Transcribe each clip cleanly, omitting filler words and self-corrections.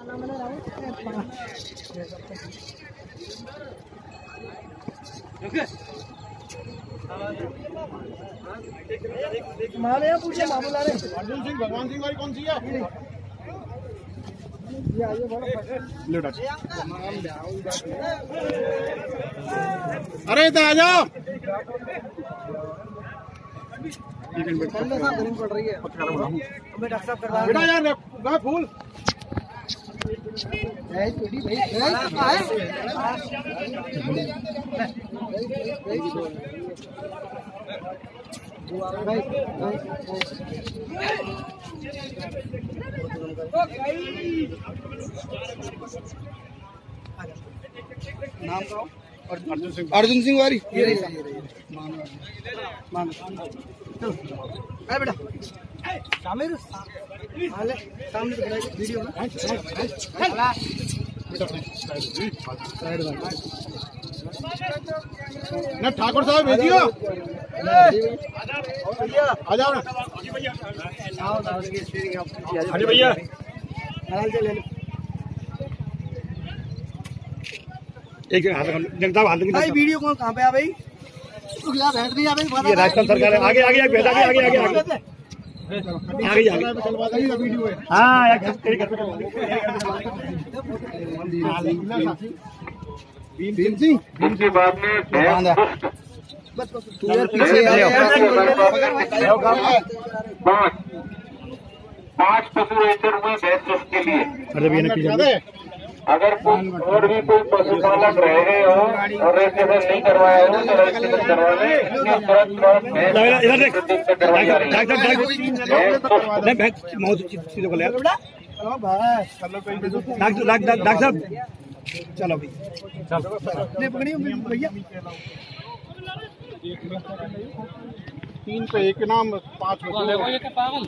पूछे मामू ला रहे अर्जुन सिंह भगवान सिंह वाली कौन सी है? अरे इधर आ जाओ। गर्मी पड़ रही है बेटा यार फूल नाम का अर्जुन सिंह वारी बेटा सामने वीडियो ना ठाकुर साहब भेजियो आ जाओ ना अरे भैया एक जनता भाई वीडियो कौन कहाँ पे आ भाई बैठ गई ये राजस्थान सरकार है आगे आगे आगे आगे आगे आगे वीडियो है हाँ इसके बाद में तू यार पीछे पांच पशु रेसर हुए भैंस के लिए। अरे अगर और भी कोई पशुपालक रह गए हो और रजिस्ट्रेशन नहीं करवाया हो तो रजिस्ट्रेशन करवा लें। डॉक्टर साहब चलो भाई भैया 3 पे एक नाम 5 पागल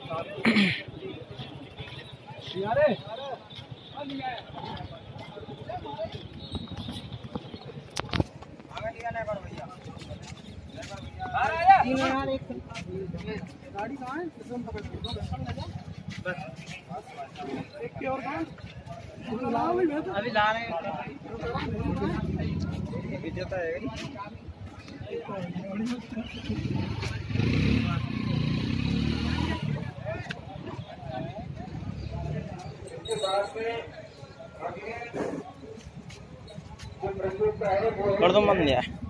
गाड़ी कहाँ है? अभी ला रहे हैं कर दो मन लिया